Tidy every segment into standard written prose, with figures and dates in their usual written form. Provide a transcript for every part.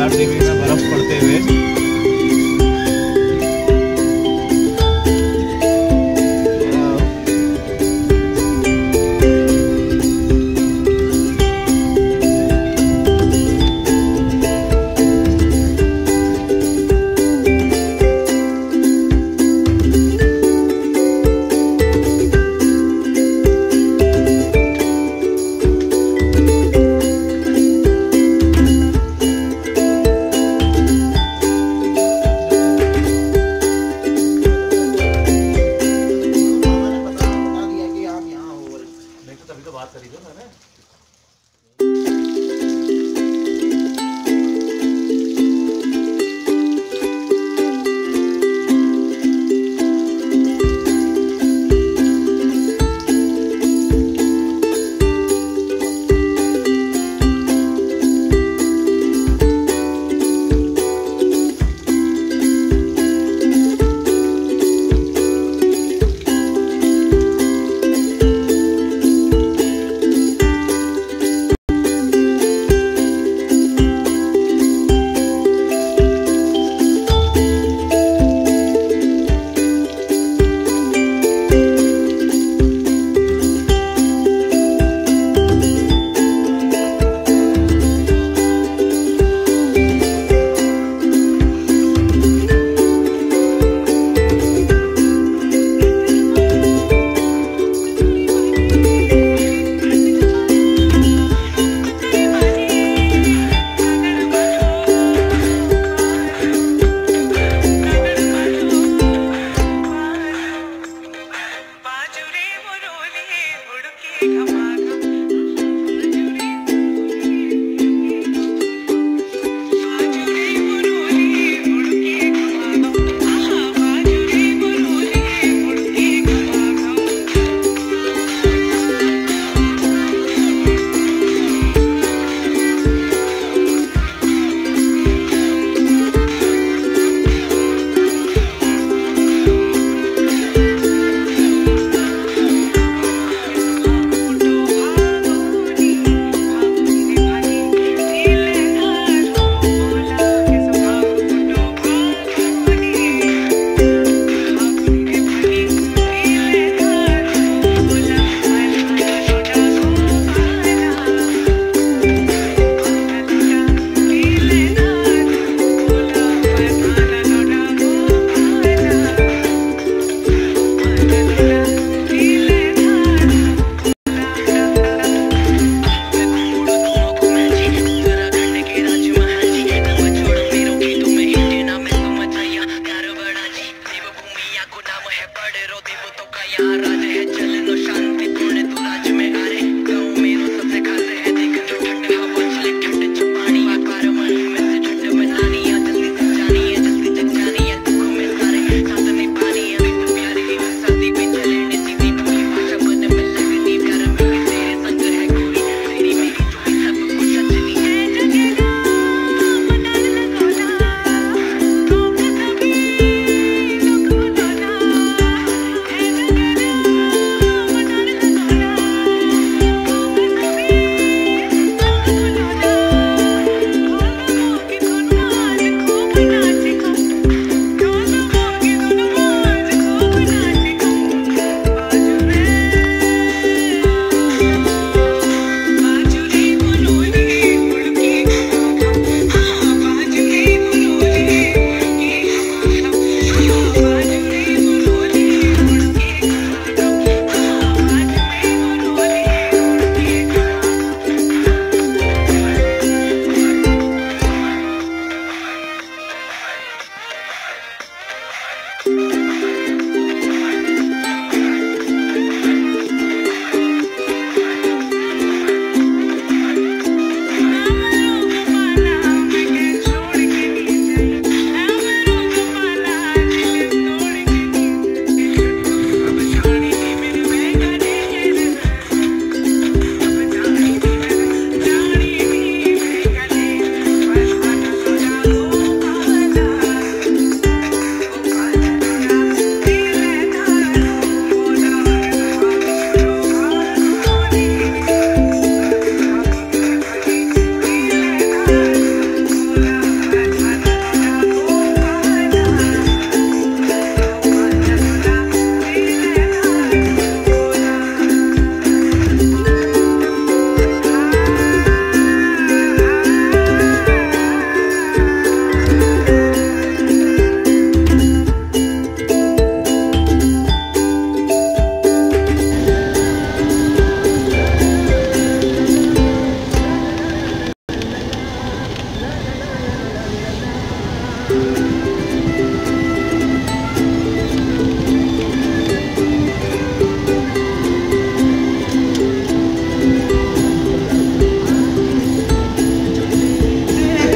कसारदेवी में बर्फ पड़ते हुए।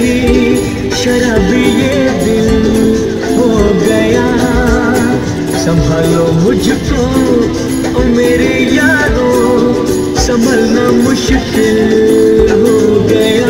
देखी शराबी ये दिल हो गया। संभालो मुझको ओ मेरे यारों, संभलना मुश्किल हो गया।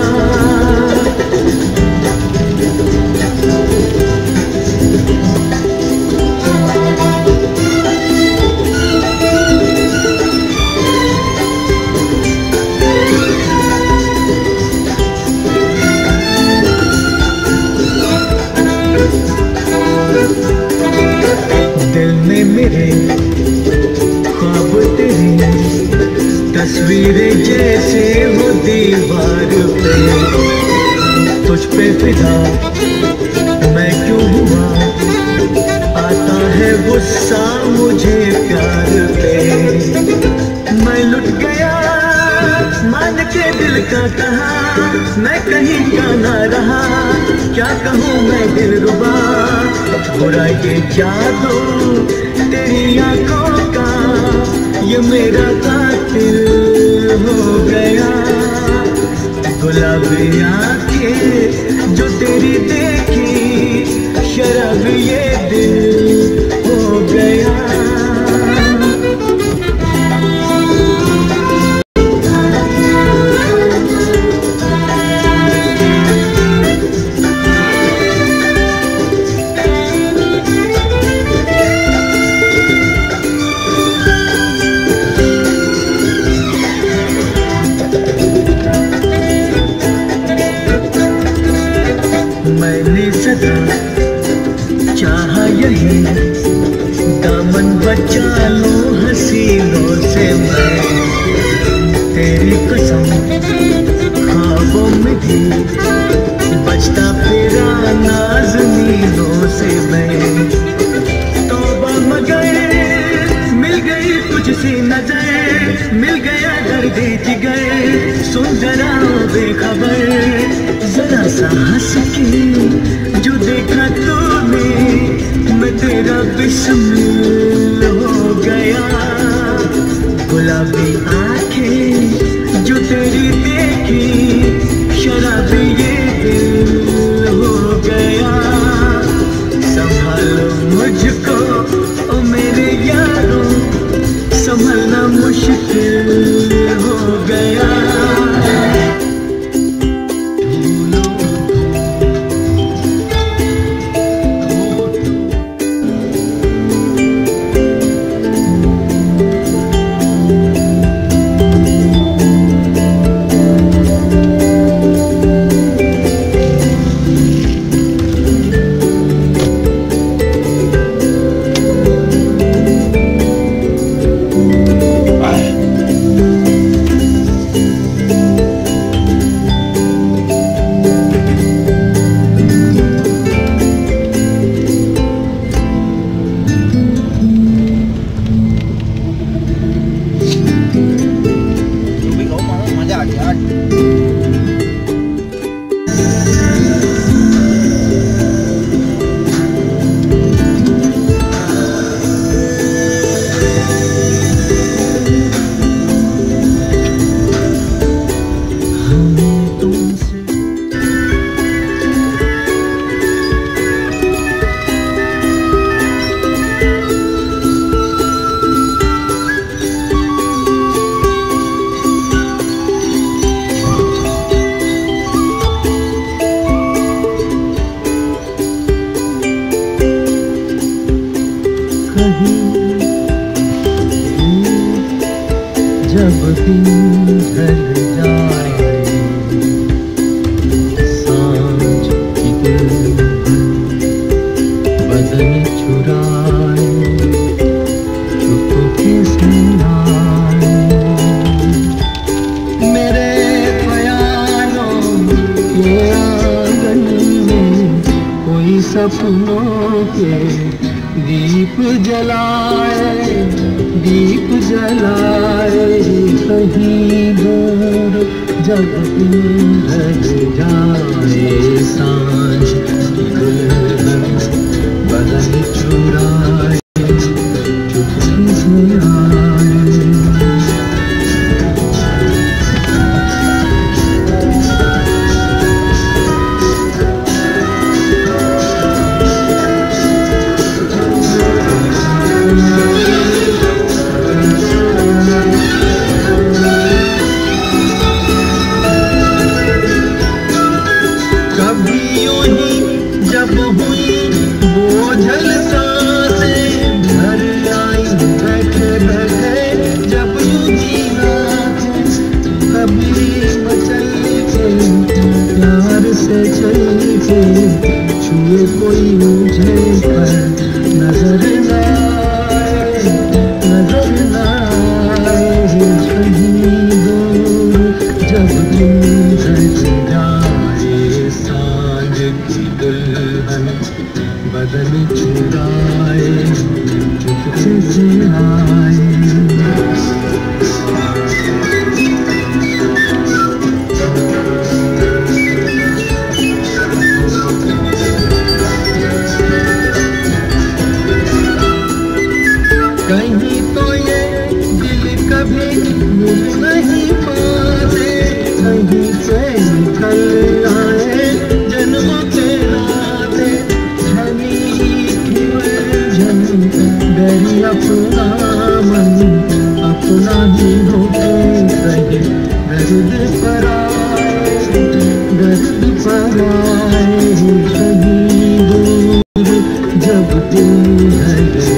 दिल में मेरे ख्वाब तेरी तस्वीरें जैसे हो दीवार पे, तुझ पे फिदा मैं क्यों हुआ, आता है गुस्सा मुझे प्यार पे। मैं लुट गया मान के दिल का कहा, मैं कहीं का ना रहा, क्या कहूँ मैं दिलरुबा। बुरा ये जादू तेरी आंखों का, ये मेरा कातिल हो गया। गुलाबी आंखें जो तेरी देखी, शराब ये दिल हो गया। मैंने सदा चाहा यही, दामन बचा लो हसीनों से मैं। तेरी कसम ख्वाबों में भी बचता फिरा नाज़नीनों से मैं। तौबा मगर मिल गई तुझसे नजर, मिल गया दर्द जिगर। सुन जरा बेखबर जरा सा हंस के जो देखा तूने, मैं तेरा बिस्मिल हो गया। गुलाबी आंखें जो तेरी देखी, शराबी ये दिल हो गया। संभालो मुझको ओ मेरे यारों, संभलना मुश्किल हो गया। जब दिन ढल जाए, सांझ की दुल्हन बदन चुराए, चुपके से आए। मेरे ख्यालों के आंगन में कोई सपनों के दीप जलाए, दीप जलाए। कहीं दूर जब दिन ढल जाए, सांझ की दुल्हन बदन चुराए, चुपके से आए। यूं ही जब हुई बोझल सांसें भर आई बैठे बैठे जब यूं जीना कभी मचल के प्यार से चल के छुए कोई मुझे पर नजर न आए नजर न आए कहीं दूर जब तुम हट जाए सांझ की दुल्हन बदन चुराए चुपके से आए कहीं तो ये दिल कभी मिल नहीं पाते कहीं से निकल आए जन्मों के नाते डरी अपना मन अपना ही होके रहे दर्द पर आए कहीं दूर जब तुम है